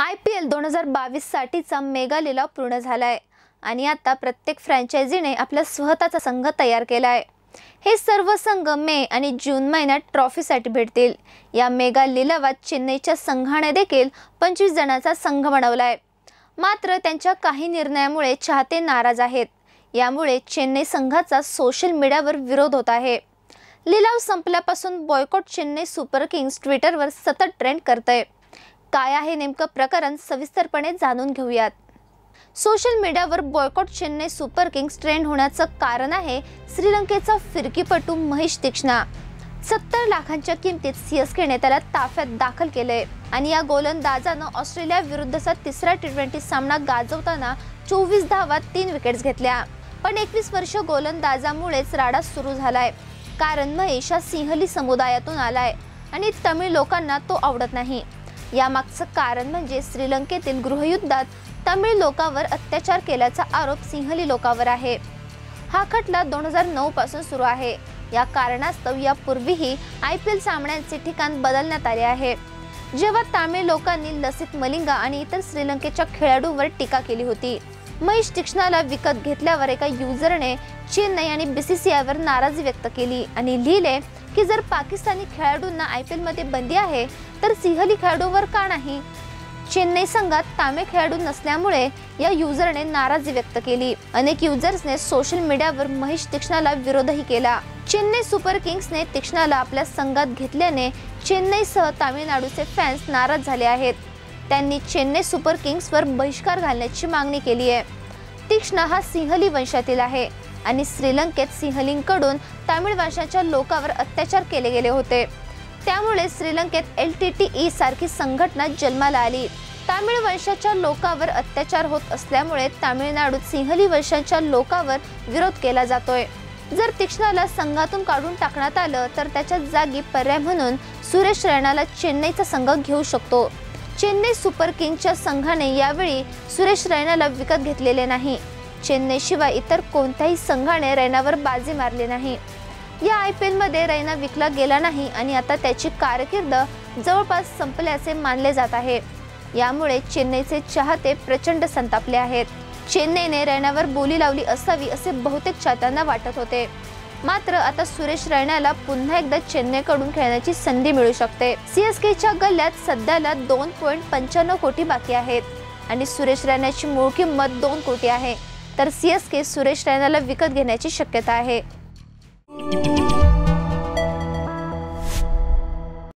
IPL 2022 साठीचा mega लिलाव पूर्ण झालाय आणि आता प्रत्येक फ्रँचायझीने आपला स्वतःचा संघ तयार केलाय। हे सर्व संघ मे आणि जून महिन्यात ट्रॉफीसाठी भेटतील। या मेगा लिलावात चेन्नईच्या संघाने देखील 25 जणांचा संघ बनवलाय। मात्र त्यांच्या काही निर्णयामुळे चाहते नाराज आहेत। यामुळे चेन्नई संघाचा सोशल मीडियावर विरोध होत आहे। लिलाव संपल्यापासून बॉयकॉट चेन्नई सुपर किंग्स ट्विटरवर सतत ट्रेंड करतंय। काय आहे नेमकं प्रकरण सविस्तरपणे जाणून घेऊयात। सोशल मीडियावर boycott Chennai Super Kings trend होण्याचं कारण आहे श्रीलंकेचा फिरकीपटू महेश तीक्ष्णा। 70 लाखांच्या किमतीत CSKने त्याला ताफ्यात दाखल केले आणि या गोलंदाजानं ऑस्ट्रेलिया विरुद्धचा तिसरा T20 सामना गाजवताना 24 धावात 3 विकेट्स घेतल्या। पण 21 वर्ष गोलंदाजामुळेच राडा सुरू झालाय, कारण महेश हा सिंहली समुदायातून आलाय आणि तमिळ लोकांना तो आवडत नाही। यामागचं कारण म्हणजे श्रीलंकेतील गृहयुद्धात तमिळ लोकांवर अत्याचार केल्याचा आरोप सिंहली लोकांवर आहे। हा खटला 2009 पासून सुरू आहे। या कारणास्तव यापूर्वीही IPL सामन्यांचे ठिकाण बदलण्यात आले आहे। जेव्हा तमिळ लोकांनी लसित मलिंगा आणि इतर श्रीलंकेच्या खेळाडूंवर टीका केली होती। महेश तीक्ष्णाला विकत घेतल्यावर एका युजरने चेन्नई आणि BCCIवर नाराजी व्यक्त केली आणि लिहिले की जर पाकिस्तानी खेळाडूंना IPL मध्ये बंदी आहे तर सिंहली खेळाडूंवर का नाही। चेन्नई संघात तामिळ खेळाडू नसल्यामुळे या युजरने नाराजी व्यक्त केली। अनेक युजर्सने सोशल मीडियावर महेश तीक्ष्णाला विरोधही केला। चेन्नई सुपर किंग्सने तीक्ष्णाला आपल्या संघात घेतल्याने चेन्नईसह तामिळनाडूचे फॅन्स नाराज झाले आहेत। त्यांनी चेन्नई सुपर किंग्सवर बहिष्कार घालण्याची मागणी केली आहे। तीक्ष्णा हा सिंहली वंशातील आहे आणि श्रीलंकेत सिंहलींकडून तामिळ वंशाच्या लोकांवर अत्याचार केले गेले होते। त्यामुळे श्रीलंकेत LTTE सारखी संघटना जन्माला आली। तामिळ वंशाच्या लोकांवर अत्याचार होत असल्यामुळे तामिळनाडूत सिंहली वंशाच्या लोकांवर विरोध केला जातोय। जर तीक्ष्णाला संघातून काढून टाकण्यात आलं तर त्याच्या जागी पर्याय म्हणून सुरेश रैनाला चेन्नईचा संघ घेऊ शकतो। चेन्नई सुपर किंग्सच्या संघाने यावेळी सुरेश रैनाला विकत घेतलेले नाही। चेन्नईशिवाय इतर कोणत्याही संघाने रैनावर बाजी मारली नाही। या IPL मध्ये रैना विकला गेला नाही आणि आता त्याची कारकीर्द जवळपास संपल्याचे मानले जात आहे। यामुळे चेन्नईचे चाहते प्रचंड संतापले आहेत। चेन्नईने रैनावर बोली लावली असावी असे बहुतेक चाहत्यांना वाटत होते। मात्र आता सुरेश रैनाला पुन्हा एकदा चेन्नईकडून खेळण्याची संधी मिळू शकते। CSKच्या गल्ल्यात सध्याला 2.95 कोटी बाकी आहेत आणि सुरेश रैनाची मूळ किंमत 2 कोटी आहे। तर CSK सुरेश रैनाला विकत घेण्याची शक्यता आहे।